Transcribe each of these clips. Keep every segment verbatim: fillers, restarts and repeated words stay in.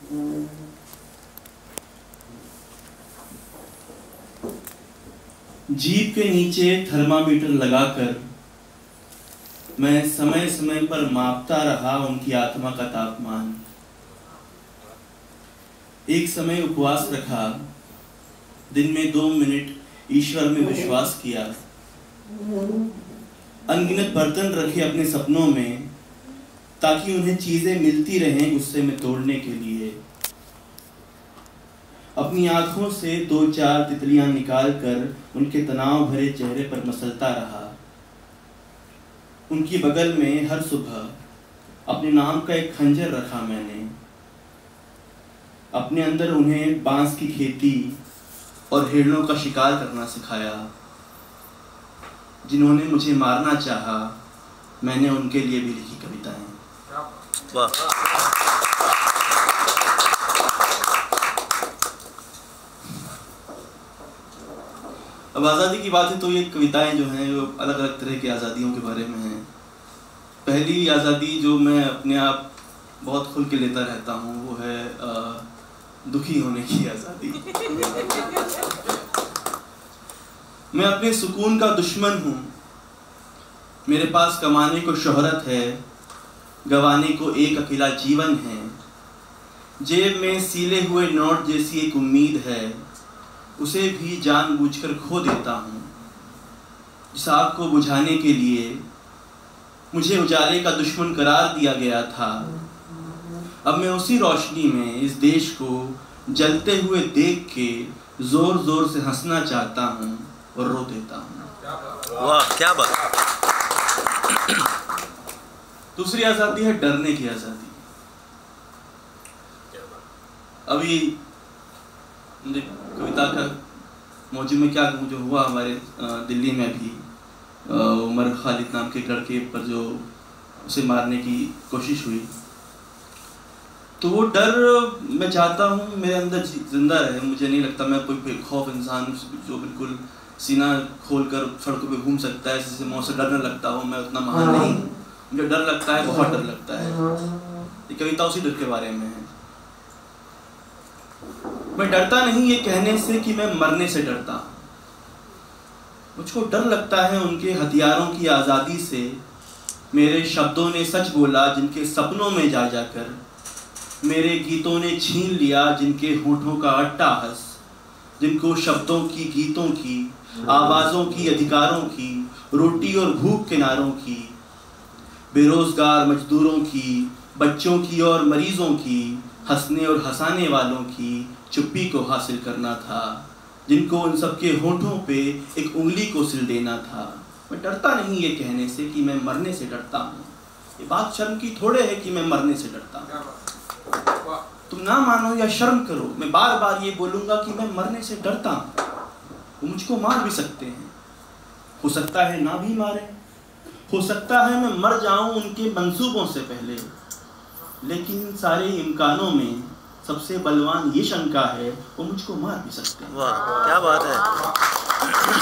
जीभ के नीचे थर्मामीटर लगाकर मैं समय समय पर मापता रहा उनकी आत्मा का तापमान। एक समय उपवास रखा, दिन में दो मिनट ईश्वर में विश्वास किया, अनगिनत बर्तन रखे अपने सपनों में ताकि उन्हें चीजें मिलती रहें गुस्से में तोड़ने के लिए। अपनी आंखों से दो चार तितलियां निकालकर उनके तनाव भरे चेहरे पर मसलता रहा। उनकी बगल में हर सुबह अपने नाम का एक खंजर रखा मैंने। अपने अंदर उन्हें बांस की खेती और हिरणों का शिकार करना सिखाया। जिन्होंने मुझे मारना चाहा, मैंने उनके लिए भी लिखी कविताएं। वाह। अब आज़ादी की बात है तो ये कविताएं जो हैं वो अलग अलग तरह की आज़ादियों के बारे में हैं। पहली आज़ादी जो मैं अपने आप बहुत खुल के लेता रहता हूँ वो है आ, दुखी होने की आज़ादी। मैं अपने सुकून का दुश्मन हूँ। मेरे पास कमाने को शोहरत है, गंवाने को एक अकेला जीवन है। जेब में सीले हुए नोट जैसी एक उम्मीद है, उसे भी जानबूझकर खो देता हूँ। जिस आग को बुझाने के लिए मुझे उजाले का दुश्मन करार दिया गया था, अब मैं उसी रोशनी में इस देश को जलते हुए देख के जोर जोर से हंसना चाहता हूँ और रो देता हूँ। वाह, क्या बात। दूसरी आज़ादी है डरने की आज़ादी। अभी कविता का मौजू में क्या कहूँ, जो हुआ हमारे दिल्ली में भी उमर खालिद नाम के लड़के पर जो उसे मारने की कोशिश हुई, तो वो डर मैं चाहता हूँ मेरे अंदर जिंदा रहे। मुझे नहीं लगता मैं कोई बेखौफ इंसान जो बिल्कुल सीना खोलकर सड़कों पे घूम सकता है, जिससे मुझसे डर न लगता हो। मैं उतना महान नहीं हूँ, मुझे डर लगता है, बहुत डर लगता है। ये कविता उसी डर के बारे में है। मैं डरता नहीं ये कहने से कि मैं मरने से डरता हूँ। मुझको डर लगता है उनके हथियारों की आज़ादी से। मेरे शब्दों ने सच बोला जिनके सपनों में जा जाकर, मेरे गीतों ने छीन लिया जिनके होठों का अट्टाहस, जिनको शब्दों की, गीतों की, आवाज़ों की, अधिकारों की, रोटी और भूख किनारों की, बेरोजगार मजदूरों की, बच्चों की और मरीजों की, हंसने और हंसाने वालों की चुप्पी को हासिल करना था, जिनको उन सबके होठों पे एक उंगली को सिल देना था। मैं डरता नहीं ये कहने से कि मैं मरने से डरता हूँ। ये बात शर्म की थोड़े है कि मैं मरने से डरता हूँ। तुम ना मानो या शर्म करो, मैं बार बार ये बोलूँगा कि मैं मरने से डरता हूँ। वो मुझको मार भी सकते हैं, हो सकता है ना भी मारे, हो सकता है मैं मर जाऊँ उनके मंसूबों से पहले। लेकिन सारे इम्कानों में सबसे बलवान ये शंका है, वो मुझको मार भी सकते हैं। वाह, क्या बात है।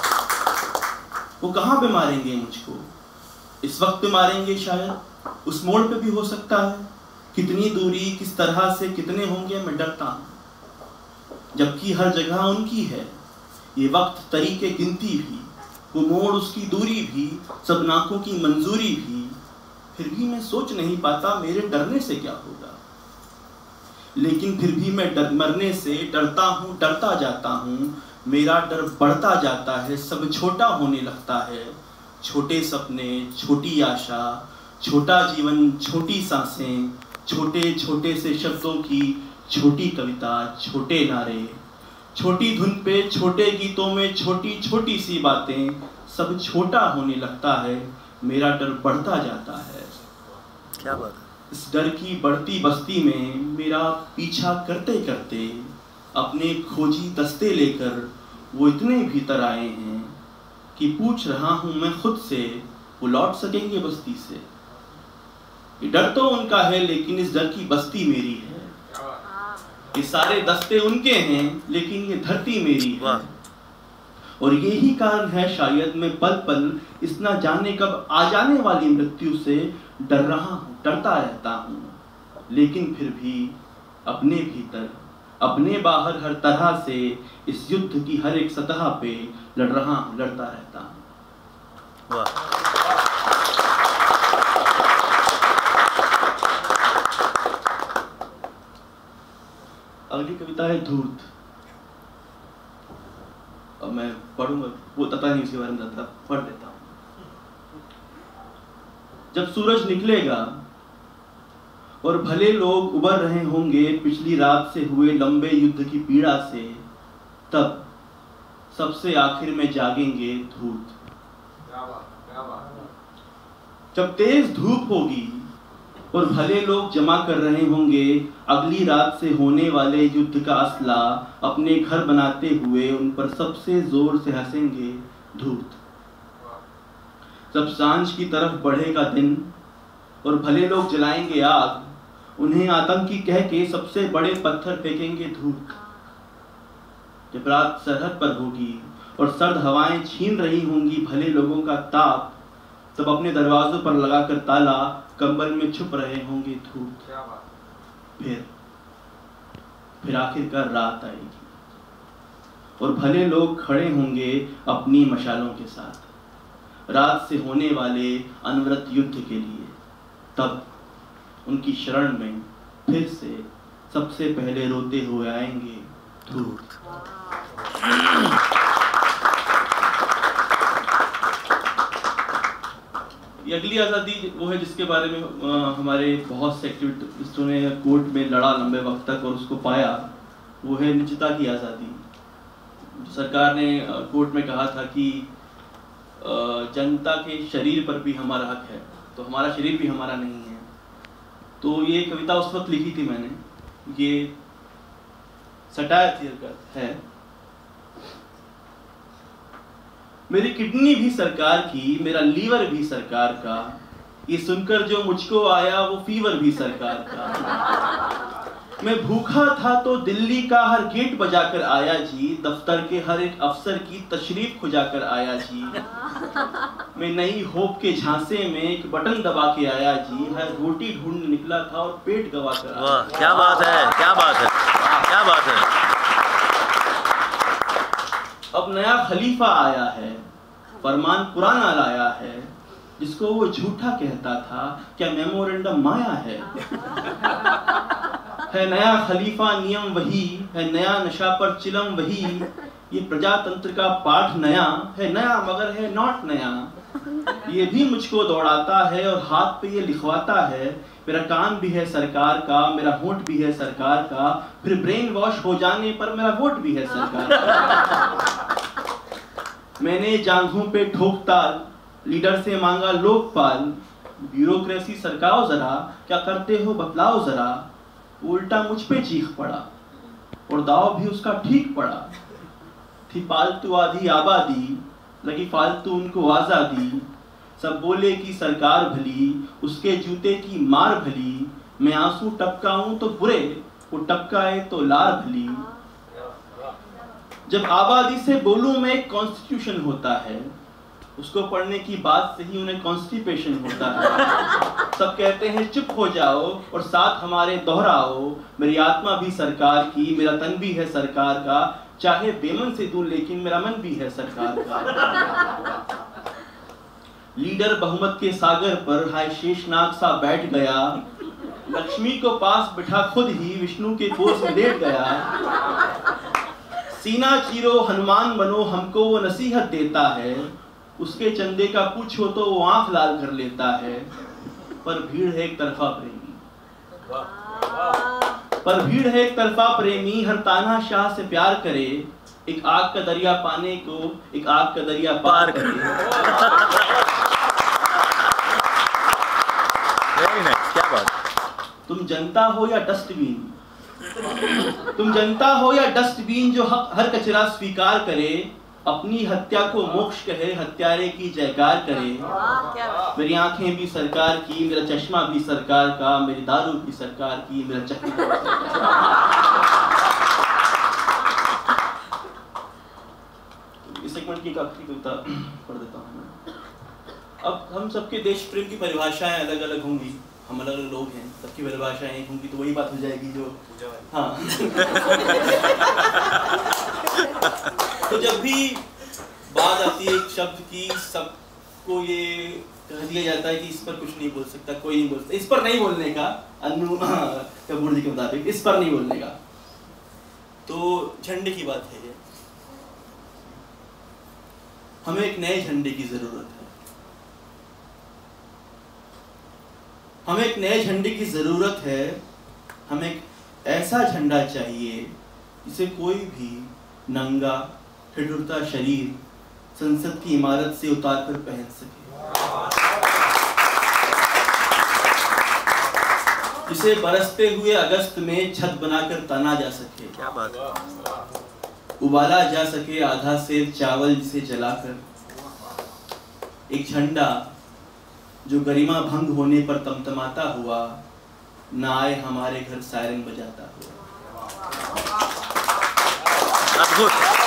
वो कहाँ पे मारेंगे मुझको? इस वक्त पे मारेंगे शायद, उस मोड़ पे भी हो सकता है। कितनी दूरी, किस तरह से, कितने होंगे, मैं डरता हूँ। जबकि हर जगह उनकी है ये वक्त, तरीके, गिनती भी, वो मोड़, उसकी दूरी भी, सब नाकों की मंजूरी भी। फिर भी मैं सोच नहीं पाता मेरे डरने से क्या होगा। लेकिन फिर भी मैं डर मरने से डरता हूँ, डरता जाता हूँ। मेरा डर बढ़ता जाता है, सब छोटा होने लगता है। छोटे सपने, छोटी आशा, छोटा जीवन, छोटी सांसें, छोटे छोटे से शब्दों की छोटी कविता, छोटे नारे, छोटी धुन पे, छोटे गीतों में छोटी छोटी सी बातें, सब छोटा होने लगता है। मेरा डर बढ़ता जाता है। क्या बात है। इस डर की बढ़ती बस्ती में मेरा पीछा करते करते अपने खोजी दस्ते लेकर वो इतने भीतर आए हैं कि पूछ रहा हूँ मैं खुद से, वो लौट सकेंगे बस्ती से? ये डर तो उनका है लेकिन इस डर की बस्ती मेरी है। ये सारे दस्ते उनके हैं लेकिन ये धरती मेरी है। और यही कारण है शायद मैं पल पल इस ना जाने कब आ जाने वाली मृत्यु से डर रहा हूँ, डरता रहता हूँ। लेकिन फिर भी अपने भीतर अपने बाहर हर तरह से इस युद्ध की हर एक सतह पे लड़ रहा हूं, लड़ता रहता हूं। वाह। अगली कविता है धूर्त। अब मैं पढ़ूंगा, वो पता नहीं उसके बारे में ज़्यादा, पढ़ लेता हूं। जब सूरज निकलेगा और भले लोग उबर रहे होंगे पिछली रात से हुए लंबे युद्ध की पीड़ा से, तब सबसे आखिर में जागेंगे धूर्त। जब तेज धूप होगी और भले लोग जमा कर रहे होंगे अगली रात से होने वाले युद्ध का असला, अपने घर बनाते हुए उन पर सबसे जोर से हंसेंगे धूर्त। जब सांझ की तरफ बढ़ेगा दिन और भले लोग जलाएंगे आग, उन्हें आतंकी कह के सबसे बड़े पत्थर फेंकेंगे धूर्त। जब रात सरहद पर होगी और सर्द हवाएं छीन रही होंगी भले लोगों का ताप, तब अपने दरवाजों पर लगाकर ताला कंबल में छुप रहे होंगे धूर्त। फिर फिर आखिरकार रात आएगी और भले लोग खड़े होंगे अपनी मशालों के साथ रात से होने वाले अनवरत युद्ध के लिए। तब उनकी शरण में फिर से सबसे पहले रोते हुए आएंगे धूर्त। ये अगली आज़ादी वो है जिसके बारे में आ, हमारे बहुत से एक्टिविस्टों ने कोर्ट में लड़ा लंबे वक्त तक और उसको पाया। वो है निजता की आज़ादी। सरकार ने कोर्ट में कहा था कि जनता के शरीर पर भी हमारा हक है, तो हमारा शरीर भी हमारा नहीं है। तो ये कविता उस वक्त लिखी थी मैंने, ये सटायर थियर है। मेरी किडनी भी सरकार की, मेरा लीवर भी सरकार का, ये सुनकर जो मुझको आया वो फीवर भी सरकार का। मैं भूखा था तो दिल्ली का हर गेट बजाकर आया जी, दफ्तर के हर एक अफसर की तशरीफ खुजाकर आया जी। मैं नई होप के झांसे में एक बटन दबा के आया जी, हर रोटी ढूंढने निकला था और पेट गवा कर आया। वाह, क्या बात है, क्या बात है, क्या बात है। अब नया खलीफा आया है, फरमान पुराना लाया है, जिसको वो झूठा कहता था क्या मेमोरेंडम माया है। है नया खलीफा नियम वही, है नया नशा पर चिलम वही, ये प्रजातंत्र का पाठ नया है, नया मगर है नॉट नया। ये भी मुझको दौड़ाता है और हाथ पे ये लिखवाता है, मेरा कान भी है सरकार का, मेरा होंठ भी है सरकार का, फिर ब्रेन वॉश हो जाने पर मेरा वोट भी है सरकार का। मैंने जांघों पे ठोकता लीडर से मांगा लोकपाल, ब्यूरोक्रेसी सरकाओ जरा, क्या करते हो बतलाओ जरा। उल्टा मुझ पे चीख पड़ा और दाव भी उसका ठीक पड़ा। थी पालतू आधी आबादी, लगी फालतू उनको आजादी। सब बोले कि सरकार भली, उसके जूते की मार भली। मैं आंसू टपकाऊं तो बुरे, वो टपकाए तो लार भली। जब आबादी से बोलूं मैं एक कॉन्स्टिट्यूशन होता है, उसको पढ़ने की बात से ही उन्हें कॉन्स्टिपेशन होता है। सब कहते हैं चुप हो जाओ और साथ हमारे दोहराओ, मेरी आत्मा भी सरकार की, मेरा तन भी है सरकार का, चाहे बेमन से दूर लेकिन मेरा मन भी है सरकार का। लीडर बहुमत के सागर पर हाय शेषनाग सा बैठ गया, लक्ष्मी को पास बिठा खुद ही विष्णु के कोस में लेट गया। सीना चीरो हनुमान बनो हमको वो नसीहत देता है, उसके चंदे का पूछो तो वो आंख लाल कर लेता है। पर भीड़ है एक तरफा प्रेमी, पर भीड़ है एक तरफा प्रेमी, हर ताना शाह से प्यार करे, एक आग का दरिया पाने को एक आग का दरिया पार करे। क्या बात। तुम जनता हो या डस्टबिन, तुम जनता हो या डस्टबिन जो हर कचरा स्वीकार करे, अपनी हत्या को मोक्ष कहे, हत्यारे की जयकार करे। मेरी आंखें भी सरकार की, मेरा चश्मा भी सरकार का, मेरी दारू भी सरकार की, मेरा चक्की भी सरकार का। इस सेगमेंट की काफी कविता पढ़ देता हूँ। अब हम सबके देश प्रेम की परिभाषाएं अलग अलग होंगी, हम अलग अलग लोग हैं, सबकी परिभाषाएं एक होंगी, तो वही बात हो जाएगी जो हाँ। तो जब भी बात आती है एक शब्द की, सबको ये कह दिया जाता है कि इस पर कुछ नहीं बोल सकता, कोई नहीं बोल सकता, इस पर नहीं बोलने का, अनु कपूर जी के मुताबिक इस पर नहीं बोलने का। तो झंडे की बात है ये, हमें एक नए झंडे की जरूरत है। हमें एक नए झंडे की जरूरत है। हमें एक ऐसा झंडा चाहिए जिसे कोई भी नंगा ठिठुरता शरीर संसद की इमारत से उतारकर पहन सके, जिसे बरसते हुए अगस्त में छत बनाकर तना जा सके, क्या बात है, उबाला जा सके आधा सेर चावल जिसे जलाकर, एक झंडा जो गरिमा भंग होने पर तमतमाता हुआ ना आए हमारे घर सायरन बजाता हुआ। अद्भुत।